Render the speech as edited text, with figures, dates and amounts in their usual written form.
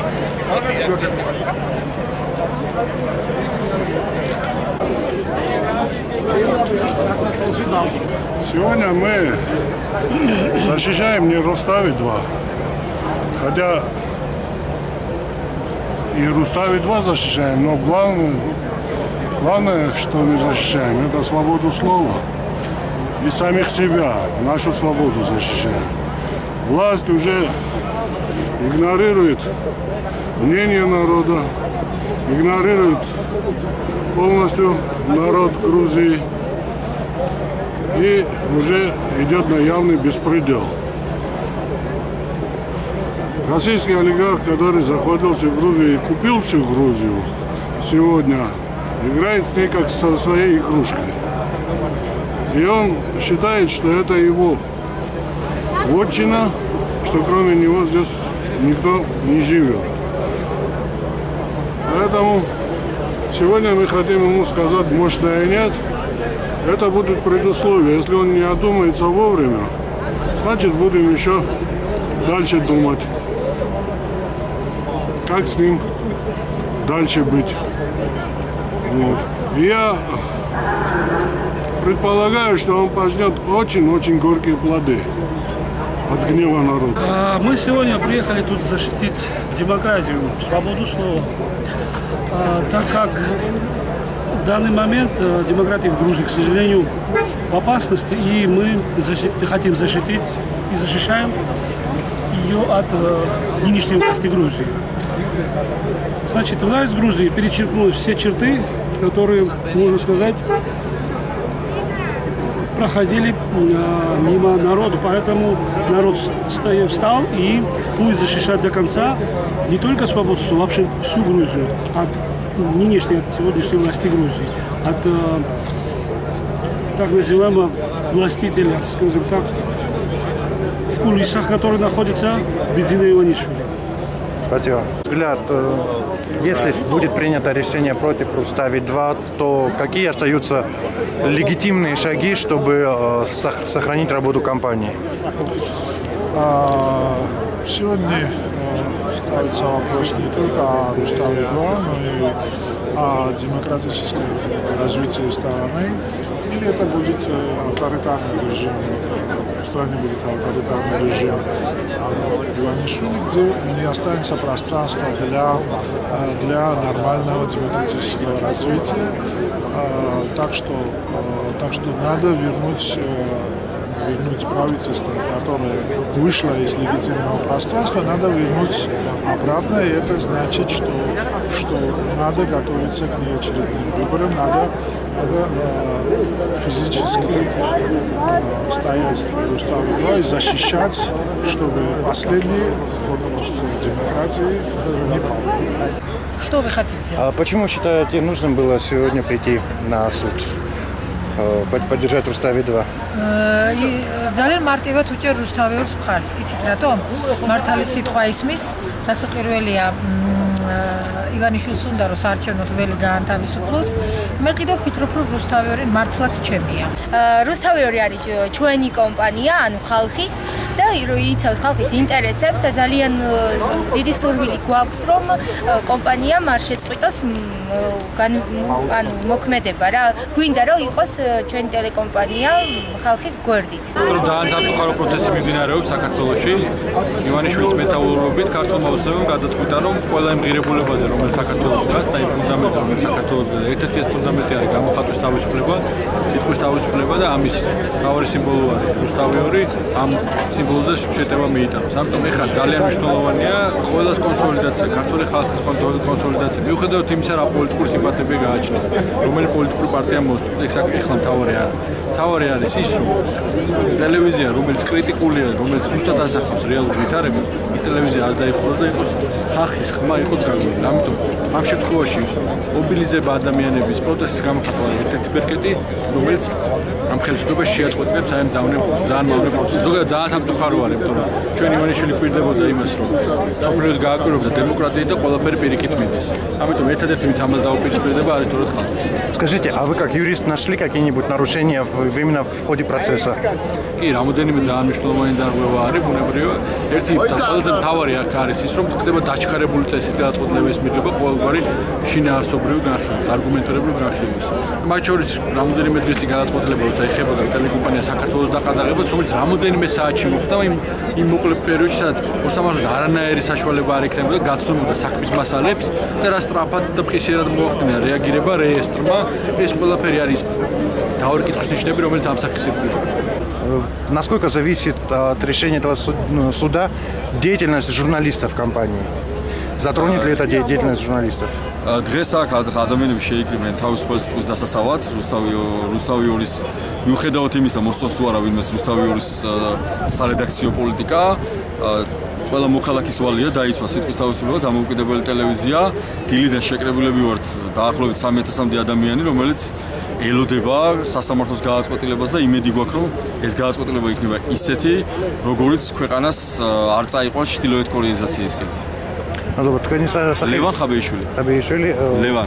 Сегодня мы защищаем не Рустави-2, хотя и Рустави-2 защищаем, но главное, что мы защищаем, это свободу слова и самих себя, нашу свободу защищаем. Власть уже игнорирует мнение народа, игнорирует полностью народ Грузии. И уже идет на явный беспредел. Российский олигарх, который заходил в Грузию и купил всю Грузию, сегодня играет с ней как со своей игрушкой. И он считает, что это его вотчина, что кроме него здесь никто не живет. Поэтому сегодня мы хотим ему сказать мощное «нет». Это будут предусловия. Если он не одумается вовремя, значит, будем еще дальше думать, как с ним дальше быть. Вот. И я предполагаю, что он пожнет очень-очень горькие плоды от гнева народа. Мы сегодня приехали тут защитить демократию, свободу слова, так как в данный момент демократия в Грузии, к сожалению, в опасности, и мы хотим защитить и защищаем ее от нынешней власти Грузии. Значит, власть Грузии перечеркнула все черты, которые, можно сказать, проходили мимо народа. Поэтому народ встал и будет защищать до конца не только свободу, но вообще всю Грузию от нынешней, от сегодняшней власти Грузии, от так называемого властителя, скажем так, в кулисах, который находится Бедзина Иванишвили. Спасибо. Взгляд, если будет принято решение против Рустави-2, то какие остаются легитимные шаги, чтобы сохранить работу компании? Сегодня ставится вопрос не только о Рустави-2, но и о демократическом развитии страны. Или это будет авторитарный режим, в стране будет авторитарный режим Иванишвили, где не останется пространства для нормального демократического развития. Так что надо вернуть правительство, которое вышло из легитимного пространства, надо вернуть обратно, и это значит, что надо готовиться к неочередным выборам, надо физически стоять в Рустави-2 и защищать, чтобы последний форпост демократии не пал. Что вы хотите? А почему считаете нужным было сегодня прийти на суд? Поддержать Рустави-2. ძალიან მარტივად უჭერ რუსთავიორს მხარს. იცით რატომ? მართალი სიტყვა ისმის, რას პირველია ივანიშვილს უნდა რომ საარჩევნო ველი გაანთავისუფლოს. მე კიდევ ვფიქრობ, რომ რუსთავიორი მართლაც ჩემია. რუსთავიორი არის ჩვენი კომპანია, ანუ ხალხის და იცავს ხალხის ინტერესებს და ძალიან დიდი სურვილი გვაქვს, რომ კომპანიამ არ შეწყვიტოს ანუ მოქმედება რა. გვინდა რომ იყოს ჩვენი ტელეკომპანია ხალხის გვერდით. ძალიან სამწუხარო პროცესი მიმდინარეობს საქართველოში. ივანიშვილის მეთაურობით ქართულმა ოცნებამ გადაწყვიტა, რომ ყველა იმ ღირებულებაზე, რომელიც საქართველოს დგას და იმ ფუნდამენტზე, რომელიც საქართველოს ერთ-ერთი ეს ფუნდამენტი არის გამოხატვის თავისუფლება, სიტყვის თავისუფლება და ამის მთავარი სიმბოლო არის რუსთავიორი, ამ სიმბოლოზე შეტევა მიიტანოს. ამიტომ ეხლა ძალიან მნიშვნელოვანია ყველას კონსოლიდაცია, ქართული ხალხის კონსოლიდაცია. მიუხედავად იმისა, რა პოლიტიკური სიმპათიები გააჩნია, რომელი პოლიტიკური პარტია მოსწყვეტ, ეხლა მთავარი არის ის, რომ ტელევიზია, რომელიც კრიტიკულია, რომელიც ზუსტად ასახავს რეალურ ვითარებას, ის ტელევიზია არ დაიხუროს და იყოს ხალხის ხმა იყოს გაგებული. ამიტომ ამ შემთხვევაში მობილიზება ადამიანების პროტესტის გამოხატვა ერთ-ერთი ბერკეტი, რომელიც ამ ხელისუფლებას შეაწყვეტებს აი ამ ძალიან მავნე პროცესს. ზოგადად ძალიან სამწუხარო არის, იმიტომ რომ ჩვენ ივანიშვილი გვირდებოდა имас, რომ სოფლიოს გააკვირვებდა демократия და ყველაფერი პირიქით მიდის. ამიტომ ერთადერთი ვინც ამას დაუპირისპირდება არის თორედ ხალხი. Скажите, а вы как юрист нашли какие-нибудь нарушения в именно в ходе процесса. კი, რამოდენიმე ძალიან მნიშვნელოვანი დარღვევა არის, ბუნებრივია. ერთი ყველაზე მთავარი აქ არის ის, რომ ხდება დაჩქარებული წესით გადაწყვეტილების მიღება ყოველგვარი შინაარსობრივი განხილვის, არგუმენტირებული განხილვის. მათ შორის რამოდენიმე დღის გადაწყვეტილება, როცა ეხებოდა ტელეკომპანია საქართველოს დაყადაღებას, რომელიც რამოდენიმე საათში მოხდა იმ მოკლე პერიოდში, სადაც მოსამართლეს არანაირი საშუალება არ ექნებოდა გაცნობდა საქმის მასალებს და რა სწრაფად და მყისიერად მოახდინა რეაგირება რეესტრმა. ეს ყველაფერი არის თავი კითხვის ნიშნები, რომელიც ამ სახის ირგვლივ. Насколько зависит от решения этого суда деятельность журналистов компании? Затронет ли это деятельность журналистов? დღეს აქ ადამიანები შეიკრიბნენ თავისუფალ სიტყვის დასაცავად რუსთავი ორის მიუხედავად იმისა მოსწონს თუ არა ვინმეს რუსთავი ორის სარედაქციო პოლიტიკა ყველა მოქალაქის ვალია დაიცვა სიტყვის თავისუფლება დამოუკიდებელი ტელევიზია დილიდან შეკრებილები ვართ დაახლოებით 3000-მდე ადამიანი რომელიც ელოდება სასამართლოს გადაწყვეტილებას და იმედი გვაქვს რომ ეს გადაწყვეტილება იქნება ისეთი როგორიც ქვეყანას არ წაიყვანს ჩრდილოეთ კორეიზაციისკენ Леван Хабеишвили. Леван.